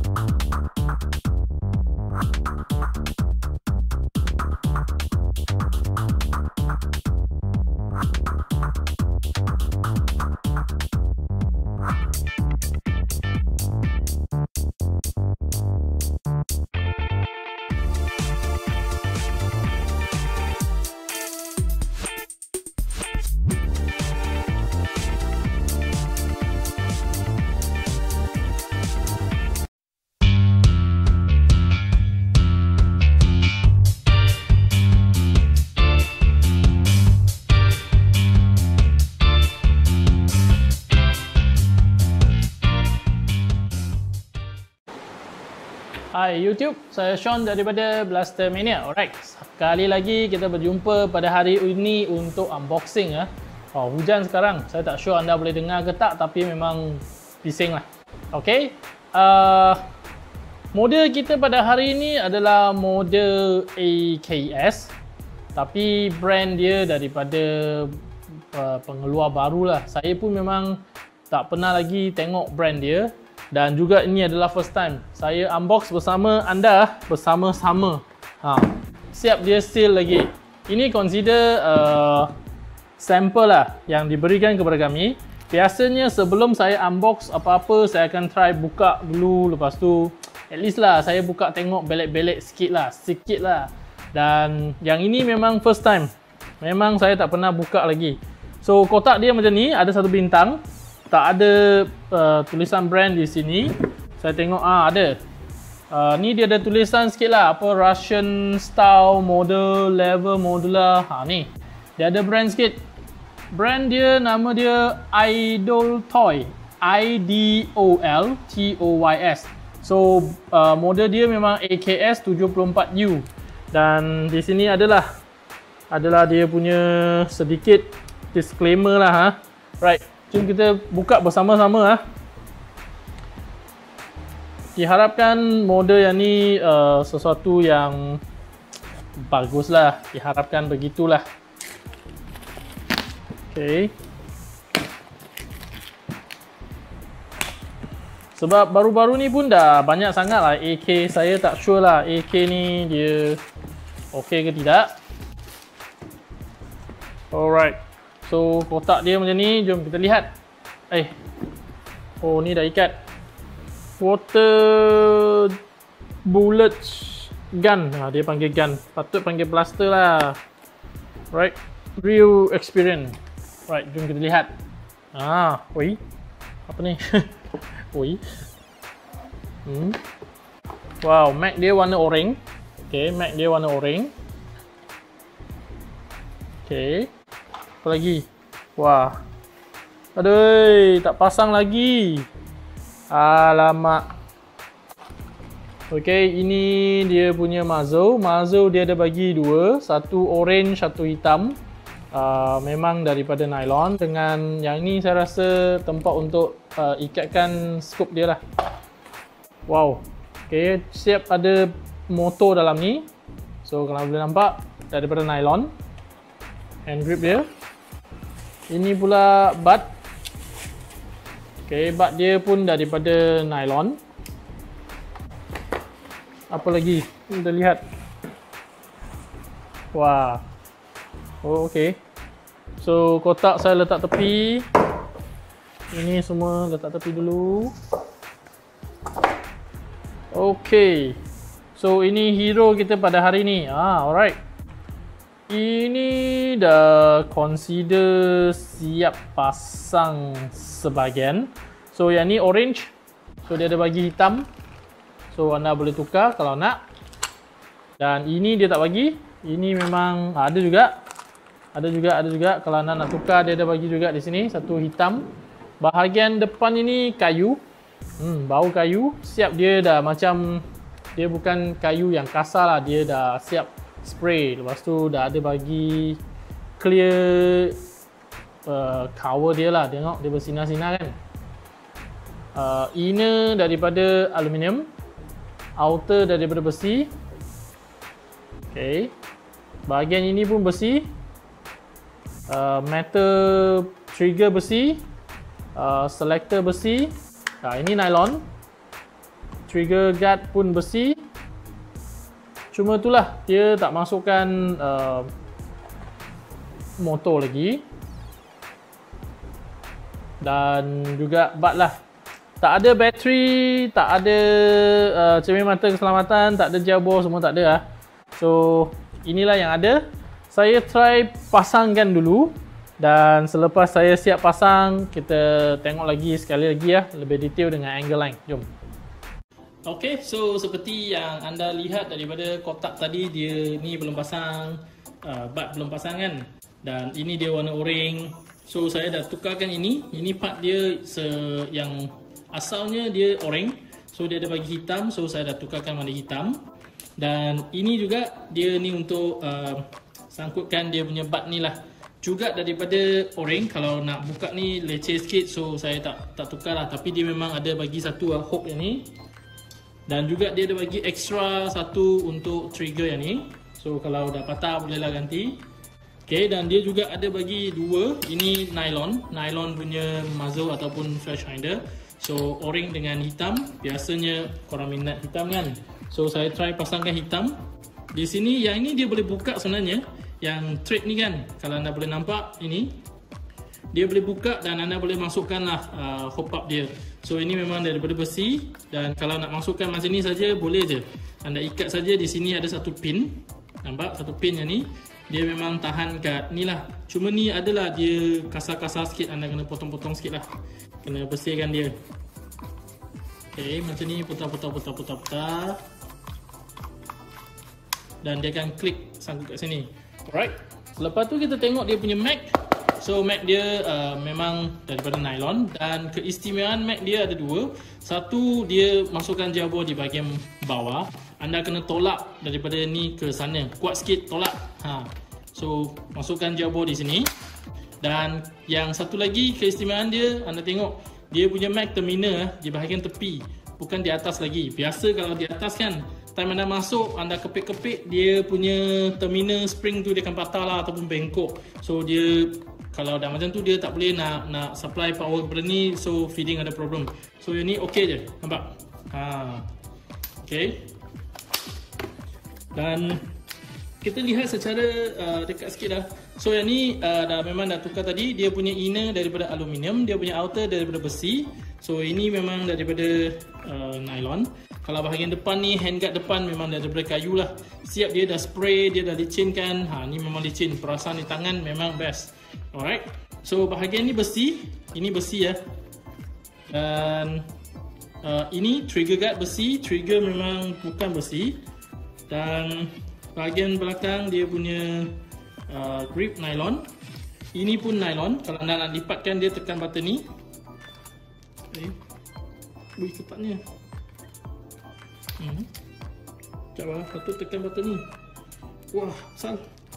Hai YouTube, saya Sean daripada Blaster Mania. Alright, sekali lagi kita berjumpa pada hari ini untuk unboxing ya. Hujan sekarang, saya tak sure anda boleh dengar ke tak, tapi memang bising lah. Okay, model kita pada hari ini adalah model AKS, tapi brand dia daripada pengeluar baru lah. Saya pun memang tak pernah lagi tengok brand dia. Dan juga ini adalah first time saya unbox bersama anda bersama-sama. Siap dia seal lagi. Ini consider sample lah yang diberikan kepada kami. Biasanya sebelum saya unbox apa-apa, saya akan try buka dulu. Lepas tu at least lah saya buka tengok belek-belek sikit lah. Dan yang ini memang first time. Memang saya tak pernah buka lagi. So kotak dia macam ni, ada satu bintang. Tak ada tulisan brand di sini. Saya tengok ada. Ni dia ada tulisan sikit lah, apa Russian style model level modular. Ni dia ada brand sikit. Brand dia, nama dia Idol Toy, IDOLTOYS. So model dia memang AKS 74U. Dan di sini adalah dia punya sedikit disclaimer lah. Right, jom kita buka bersama-sama. Diharapkan model yang ni sesuatu yang bagus lah. Diharapkan begitulah. Okay. Sebab baru-baru ni pun dah banyak sangat lah AK. Saya tak sure lah AK ni dia okay ke tidak. Alright. So kotak dia macam ni, jom kita lihat. Oh ni dah ikat. Water bullet gun. Dia panggil gun. Patut panggil blaster lah. Right. Real experience. Right, jom kita lihat. Oi. Apa ni? Oi. Wow, mag dia warna oranye. Okay, mag dia warna oranye. Okay. Apa lagi? Wah. Aduh, tak pasang lagi. Alamak. Okey, ini dia punya muzzle. Muzzle dia ada bagi dua, satu orange, satu hitam. Memang daripada nylon. Dengan yang ni saya rasa tempat untuk ikatkan scope dia lah. Wow. Okey, siap ada motor dalam ni. So kalau boleh nampak daripada nylon. Hand grip dia. Ini pula butt. Okay, butt dia pun daripada nylon. Apa lagi? Kita lihat. Wah. Oh, okay. So, kotak saya letak tepi. Ini semua letak tepi dulu. Okay. So, ini hero kita pada hari ni. Alright. Ini dah consider siap pasang sebahagian. So yang ni orange. So dia ada bagi hitam. So anda boleh tukar kalau nak. Dan ini dia tak bagi. Ini memang ada juga. Ada juga. Kalau anda nak tukar, dia ada bagi juga di sini. Satu hitam. Bahagian depan ini kayu. Bau kayu. Siap dia dah macam, dia bukan kayu yang kasar lah. Dia dah siap spray. Lepas tu dah ada bagi clear cover dia lah. Tengok dia bersinar-sinar kan. Inner daripada aluminium, outer daripada besi. Okay. Bahagian ini pun besi. Metal trigger besi. Selector besi. Ini nylon. trigger guard pun besi. Cuma itulah dia tak masukkan motor lagi. Dan juga bat lah. Tak ada bateri, tak ada cermin mata keselamatan, tak ada gearbox, semua tak ada lah. So inilah yang ada. Saya try pasangkan dulu. Dan selepas saya siap pasang, kita tengok lagi sekali lagi lah, lebih detail dengan angle line. Jom. Okay, so seperti yang anda lihat daripada kotak tadi, dia ni belum pasang, bat belum pasang kan. Dan ini dia warna oranye. So saya dah tukarkan ini part dia yang asalnya dia oranye. So dia ada bagi hitam, so saya dah tukarkan warna hitam. Dan ini juga dia ni untuk sangkutkan dia punya bat ni lah. Juga daripada oranye. Kalau nak buka ni leceh sikit, so saya tak tukar lah. Tapi dia memang ada bagi satu hook yang ni. Dan juga dia ada bagi extra satu untuk trigger yang ni. So kalau dah patah bolehlah ganti. Okay, dan dia juga ada bagi dua. Ini nylon punya muzzle ataupun flash finder. So oranye dengan hitam. Biasanya korang minat hitam kan. So saya try pasangkan hitam. Di sini yang ini dia boleh buka sebenarnya. Yang thread ni kan, kalau anda boleh nampak ini, dia boleh buka dan anda boleh masukkanlah hop up dia. So ini memang daripada besi. Dan kalau nak masukkan macam ni saja boleh je. Anda ikat saja. Di sini ada satu pin. Nampak satu pin yang ni. Dia memang tahan kat ni lah. Cuma ni adalah dia kasar-kasar sikit. Anda kena potong-potong sikit lah. Kena bersihkan dia. Okay, macam ni putar. Dan dia akan klik sangkut kat sini. Alright. Lepas tu kita tengok dia punya mag. So mag dia memang daripada nylon. Dan keistimewaan mag dia ada dua. Satu, dia masukkan gearbox di bahagian bawah. Anda kena tolak daripada ni ke sana. Kuat sikit tolak. So masukkan gearbox di sini. Dan yang satu lagi keistimewaan dia, anda tengok dia punya mag terminal di bahagian tepi, bukan di atas lagi. Biasa kalau di atas kan, time anda masuk, anda kepit-kepit, dia punya terminal spring tu dia akan patah lah ataupun bengkok. So dia, kalau dah macam tu, dia tak boleh nak supply power kepada ni. So feeding ada problem. So yang ni okey je, nampak? Okay. Dan kita lihat secara dekat sikit dah. So yang ni memang dah tukar tadi. Dia punya inner daripada aluminium, dia punya outer daripada besi. So ini memang daripada nylon. Kalau bahagian depan ni, handguard depan memang daripada kayu lah. Siap dia dah spray, dia dah licinkan. Ni memang licin. Perasaan di tangan memang best. Alright. So bahagian ni besi. Ini besi ya. Dan ini trigger guard besi. Trigger memang bukan besi. Dan bahagian belakang dia punya grip nylon. Ini pun nylon. Kalau anda nak lipatkan, dia tekan button ni. Wih, ketatnya. Sekejap lah, patut tekan button ni. Wah, sal.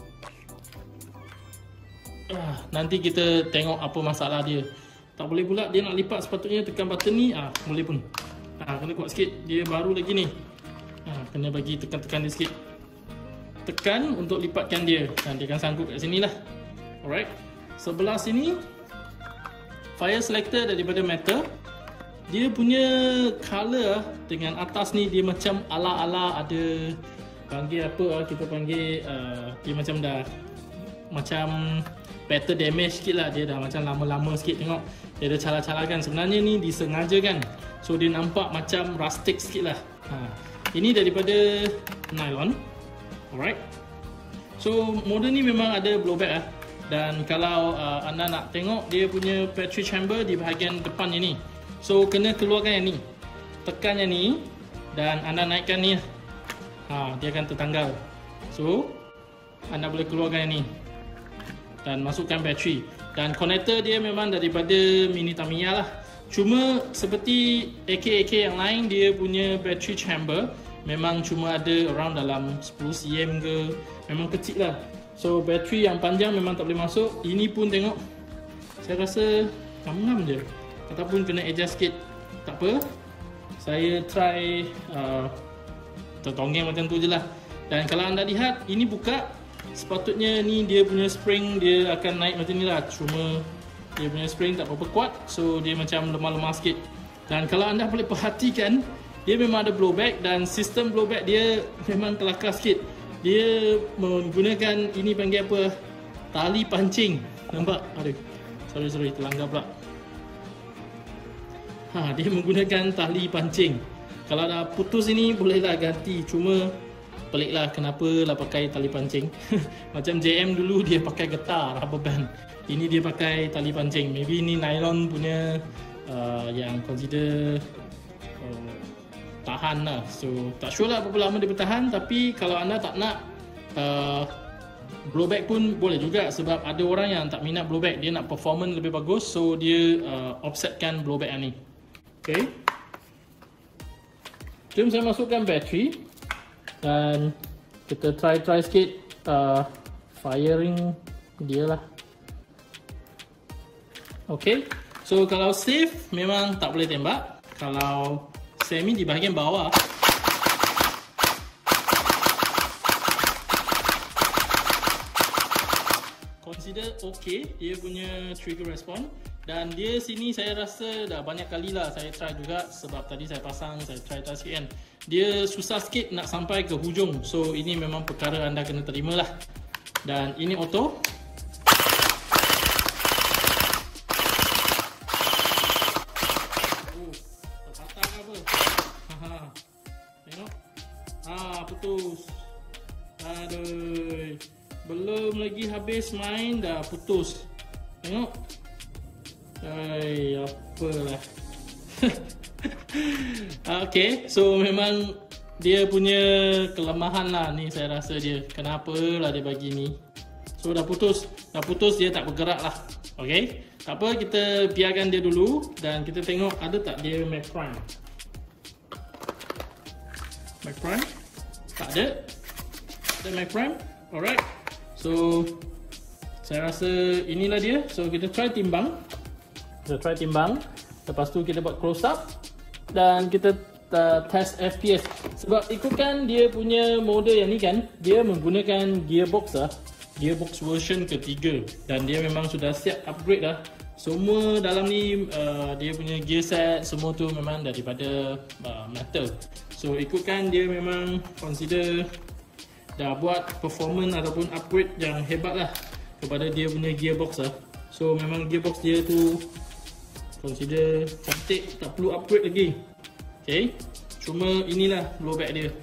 Nanti kita tengok apa masalah dia. Tak boleh pula dia nak lipat, sepatutnya tekan button ni. Boleh pun. Kena kuat sikit. Dia baru lagi ni. Kena bagi tekan-tekan dia sikit. Tekan untuk lipatkan dia. Dan dia akan sangkut kat sini lah. Alright. Sebelah sini, fire selector daripada metal. Dia punya color dengan atas ni, dia macam ala-ala ada, panggil apa, kita panggil dia macam dah macam battle damage sikit lah. Dia dah macam lama-lama sikit. Tengok dia ada calar-calarkan. Sebenarnya ni disengajakan. So dia nampak macam rustic sikit lah. Ini daripada nylon. Alright. So model ni memang ada blowback lah. Dan kalau anda nak tengok dia punya battery chamber di bahagian depan ni. So kena keluarkan yang ni. Tekan yang ni. Dan anda naikkan ni. Dia akan tertanggal. So anda boleh keluarkan yang ni. Dan masukkan bateri. Dan connector dia memang daripada Mini Tamiya lah. Cuma seperti AK-AK yang lain, dia punya battery chamber memang cuma ada around dalam 10 cm ke. Memang kecil lah. So bateri yang panjang memang tak boleh masuk. Ini pun tengok, saya rasa ngam-ngam je. Ataupun kena adjust sikit. Tak apa, saya try tertonggeng macam tu je lah. Dan kalau anda lihat, ini buka. Sepatutnya ni dia punya spring dia akan naik macam ni lah. Cuma dia punya spring tak berapa kuat. So dia macam lemah-lemah sikit. Dan kalau anda boleh perhatikan, dia memang ada blowback dan sistem blowback dia memang kelakar sikit. Dia menggunakan ini panggil apa? Tali pancing. Nampak? Aduh. Sorry terlanggar pula. Dia menggunakan tali pancing. Kalau dah putus ini bolehlah ganti. Cuma peliklah kenapa lah pakai tali pancing. Macam JM dulu dia pakai getah rubber band. Ini dia pakai tali pancing. Maybe ini nylon punya yang consider tahan lah. So tak sure lah berapa lama dia bertahan. Tapi kalau anda tak nak blowback pun boleh juga. Sebab ada orang yang tak minat blowback, dia nak performance lebih bagus. So dia offsetkan blowback ni. Okay, jom saya masukkan bateri dan kita try sikit firing dia lah. Okay, so kalau safe memang tak boleh tembak. Kalau semi di bahagian bawah, consider okay dia punya trigger response. Dan dia sini saya rasa dah banyak kali lah saya try juga. Sebab tadi saya pasang, saya try sikit kan, dia susah sikit nak sampai ke hujung. So ini memang perkara anda kena terima lah. Dan ini auto. Terpatah ke apa? Tengok. Putus. Aduh, belum lagi habis main dah putus. Tengok. Apalah. Okay, so memang dia punya kelemahan lah ni saya rasa dia. Kenapa lah dia bagi ni. So dah putus dia tak bergerak lah. Okay, tak apa, kita biarkan dia dulu. Dan kita tengok ada tak dia mag prime. Mag prime? Tak ada. Ada mag prime. Alright, so saya rasa inilah dia. So kita try timbang. Lepas tu kita buat close up dan kita test FPS. Sebab ikutkan dia punya model yang ni kan, dia menggunakan gearbox lah, gearbox version ketiga. Dan dia memang sudah siap upgrade dah. Semua dalam ni dia punya gear set semua tu memang daripada metal. So ikutkan dia memang consider dah buat performance ataupun upgrade yang hebat lah kepada dia punya gearbox lah. So memang gearbox dia tu consider cantik, tak perlu upgrade lagi. Okay, cuma inilah blowback dia.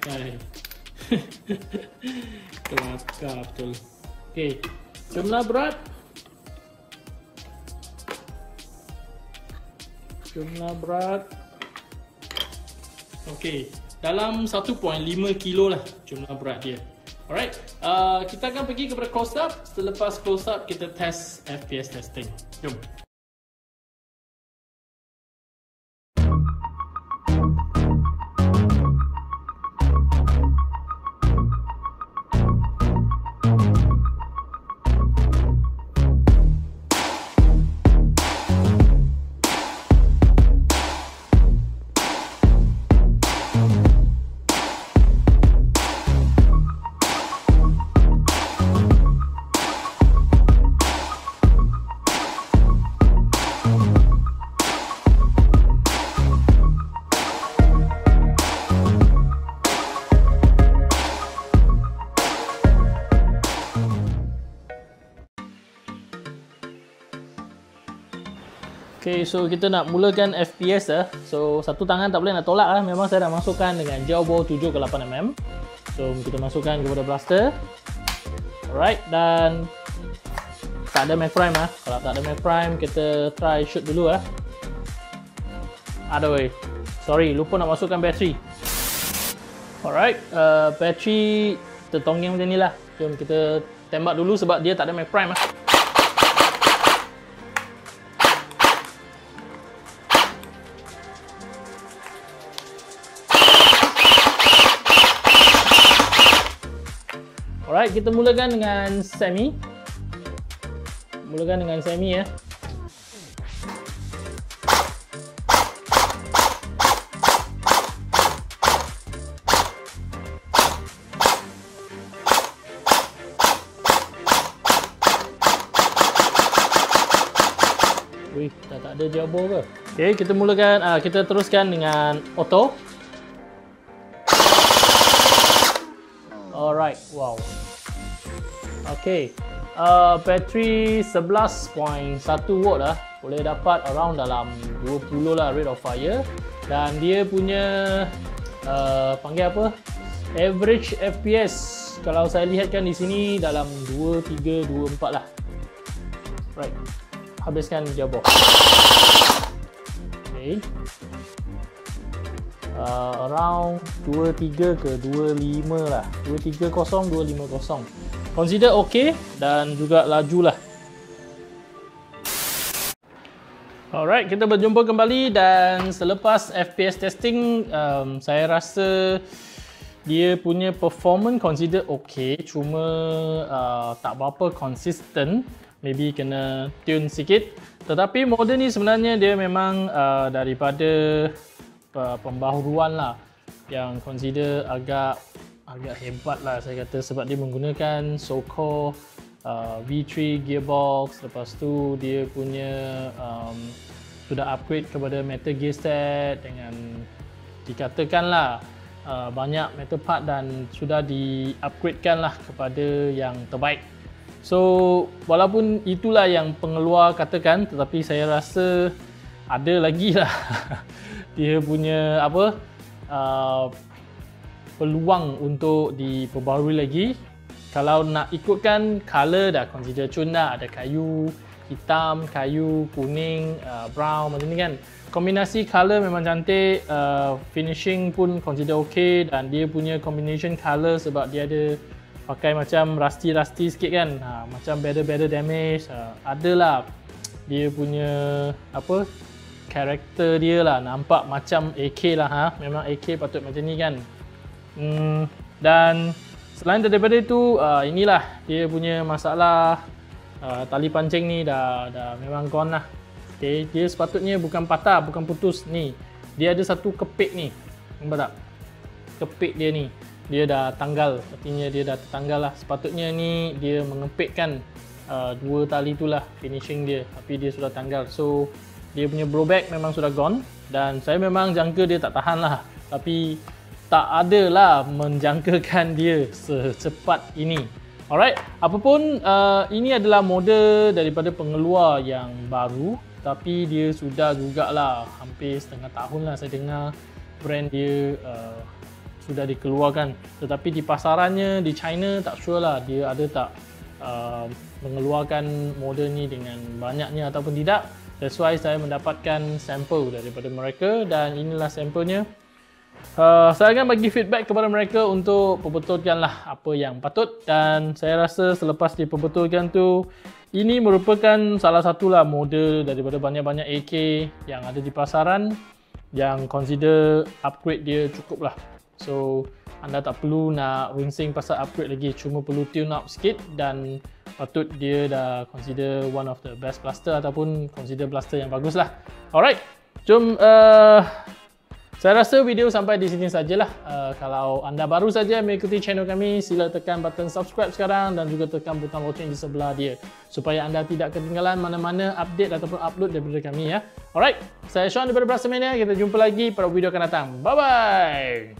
Kelakar betul. Okay, jumlah berat. Okay, dalam 1.5 kilo lah jumlah berat dia. Alright, kita akan pergi kepada close up. Selepas close up kita test FPS testing. Jom. Okay, so kita nak mulakan FPS lah. So satu tangan tak boleh nak tolak lah. Memang saya dah masukkan dengan jauh bawah 7 ke 8mm. So kita masukkan kepada blaster. Alright, dan tak ada mag prime lah. Kalau tak ada mag prime, kita try shoot dulu lah. Aduh, sorry, lupa nak masukkan bateri. Alright, bateri tertonggeng macam ni lah. Jom kita tembak dulu sebab dia tak ada mag prime lah. Alright, kita mulakan dengan semi. Ya. Wih, tak ada jauh ke? Okay, kita mulakan, kita teruskan dengan auto. Alright, wow. Okay, bateri 11.1 watt lah. Boleh dapat around dalam 20 lah rate of fire. Dan dia punya panggil apa? Average FPS kalau saya lihatkan di sini dalam 23, 24 lah. Right. Habiskan gearbox. Okay. Around 23 ke 25 lah. 230, 250. Consider okay dan juga laju lah. Alright, kita berjumpa kembali dan selepas FPS testing, saya rasa dia punya performance consider okay, cuma tak berapa consistent, maybe kena tune sikit. Tetapi model ni sebenarnya dia memang daripada pembaharuan lah yang consider agak hebat lah saya kata, sebab dia menggunakan so-called V3 gearbox. Lepas tu dia punya sudah upgrade kepada metal gear set dengan dikatakanlah banyak metal part dan sudah di-upgradekan lah kepada yang terbaik. So walaupun itulah yang pengeluar katakan, tetapi saya rasa ada lagi lah dia punya apa peluang untuk diperbaharui lagi. Kalau nak ikutkan color dah consider cun dah, ada kayu hitam, kayu kuning, brown macam ni kan. Kombinasi color memang cantik, finishing pun consider okay dan dia punya combination color sebab dia ada pakai macam rusty sikit kan, macam better damage, adalah dia punya apa karakter dia lah, nampak macam AK lah memang AK patut macam ni kan. Dan selain daripada itu, inilah dia punya masalah tali pancing ni dah memang gone lah. Okay, dia sepatutnya bukan patah, bukan putus ni. Dia ada satu kepit ni. Nampak tak? Kepit dia ni. Dia dah tanggal. Artinya dia dah tertanggal lah. Sepatutnya ni dia mengepitkan dua tali tu lah finishing dia. Tapi dia sudah tanggal. So, dia punya blowback memang sudah gone. Dan saya memang jangka dia tak tahan lah. Tapi tak adalah menjangkakan dia secepat ini. Alright, apapun ini adalah model daripada pengeluar yang baru, tapi dia sudah jugalah hampir setengah tahun lah saya dengar brand dia sudah dikeluarkan. Tetapi di pasarannya di China tak sure lah dia ada tak mengeluarkan model ni dengan banyaknya ataupun tidak. That's why saya mendapatkan sampel daripada mereka dan inilah sampelnya. Saya akan bagi feedback kepada mereka untuk perbetulkanlah apa yang patut, dan saya rasa selepas diperbetulkan tu, ini merupakan salah satulah model daripada banyak-banyak AK yang ada di pasaran yang consider upgrade dia cukup lah. So anda tak perlu nak runsing pasal upgrade lagi, cuma perlu tune up sikit dan patut dia dah consider one of the best blaster ataupun consider blaster yang bagus lah. Alright, jom saya rasa video sampai di sini sajalah. Kalau anda baru saja mengikuti channel kami, sila tekan button subscribe sekarang dan juga tekan butang loceng di sebelah dia supaya anda tidak ketinggalan mana-mana update ataupun upload daripada kami ya. Alright, saya Sean daripada Brastamania. Kita jumpa lagi pada video akan datang. Bye bye.